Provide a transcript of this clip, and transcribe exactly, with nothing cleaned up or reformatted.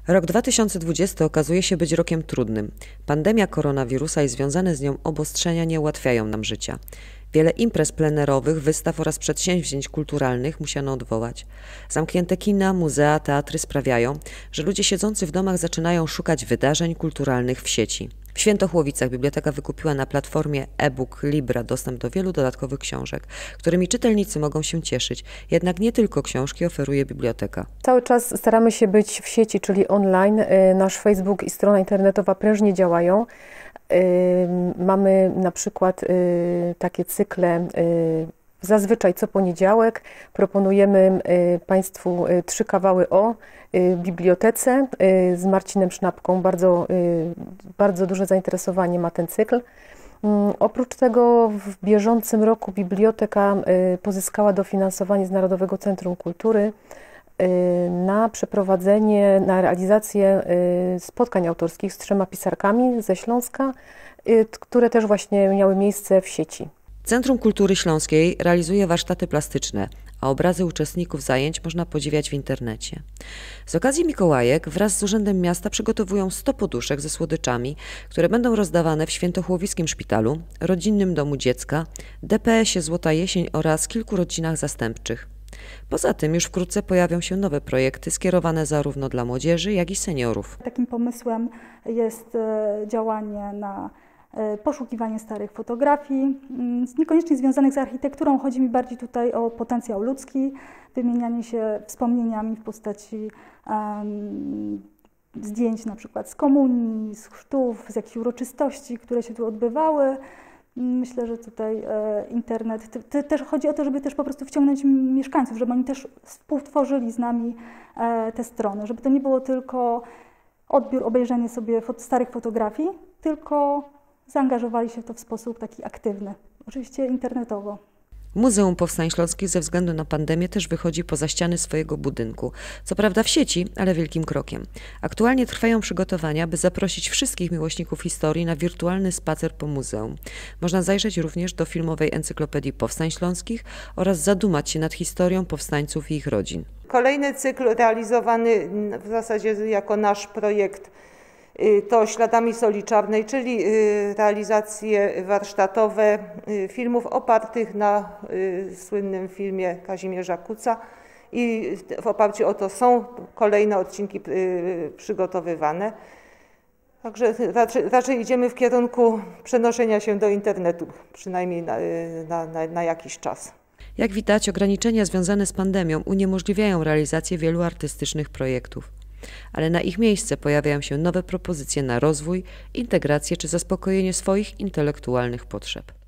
Rok dwa tysiące dwudziesty okazuje się być rokiem trudnym. Pandemia koronawirusa i związane z nią obostrzenia nie ułatwiają nam życia. Wiele imprez plenerowych, wystaw oraz przedsięwzięć kulturalnych musiano odwołać. Zamknięte kina, muzea, teatry sprawiają, że ludzie siedzący w domach zaczynają szukać wydarzeń kulturalnych w sieci. W Świętochłowicach biblioteka wykupiła na platformie e-book Libra dostęp do wielu dodatkowych książek, którymi czytelnicy mogą się cieszyć. Jednak nie tylko książki oferuje biblioteka. Cały czas staramy się być w sieci, czyli online. Nasz Facebook i strona internetowa prężnie działają. Mamy na przykład takie cykle, zazwyczaj co poniedziałek proponujemy Państwu trzy kawały o bibliotece z Marcinem Sznapką. Bardzo, bardzo duże zainteresowanie ma ten cykl. Oprócz tego w bieżącym roku biblioteka pozyskała dofinansowanie z Narodowego Centrum Kultury na przeprowadzenie, na realizację spotkań autorskich z trzema pisarkami ze Śląska, które też właśnie miały miejsce w sieci. Centrum Kultury Śląskiej realizuje warsztaty plastyczne, a obrazy uczestników zajęć można podziwiać w internecie. Z okazji Mikołajek wraz z Urzędem Miasta przygotowują sto poduszek ze słodyczami, które będą rozdawane w Świętochłowickim Szpitalu, Rodzinnym Domu Dziecka, D P S ie Złota Jesień oraz kilku rodzinach zastępczych. Poza tym już wkrótce pojawią się nowe projekty skierowane zarówno dla młodzieży, jak i seniorów. Takim pomysłem jest działanie na poszukiwanie starych fotografii, niekoniecznie związanych z architekturą. Chodzi mi bardziej tutaj o potencjał ludzki, wymienianie się wspomnieniami w postaci um, zdjęć na przykład z komunii, z chrztów, z jakichś uroczystości, które się tu odbywały. Myślę, że tutaj e, internet, te, te, też chodzi o to, żeby też po prostu wciągnąć mieszkańców, żeby oni też współtworzyli z nami e, te strony, żeby to nie było tylko odbiór, obejrzenie sobie fot, starych fotografii, tylko zaangażowali się w to w sposób taki aktywny, oczywiście internetowo. Muzeum Powstań Śląskich ze względu na pandemię też wychodzi poza ściany swojego budynku. Co prawda w sieci, ale wielkim krokiem. Aktualnie trwają przygotowania, by zaprosić wszystkich miłośników historii na wirtualny spacer po muzeum. Można zajrzeć również do filmowej encyklopedii Powstań Śląskich oraz zadumać się nad historią powstańców i ich rodzin. Kolejny cykl realizowany w zasadzie jako nasz projekt to Śladami Soli Czarnej, czyli realizacje warsztatowe filmów opartych na słynnym filmie Kazimierza Kuca i w oparciu o to są kolejne odcinki przygotowywane. Także raczej, raczej idziemy w kierunku przenoszenia się do internetu, przynajmniej na, na, na, na jakiś czas. Jak widać, ograniczenia związane z pandemią uniemożliwiają realizację wielu artystycznych projektów. Ale na ich miejsce pojawiają się nowe propozycje na rozwój, integrację czy zaspokojenie swoich intelektualnych potrzeb.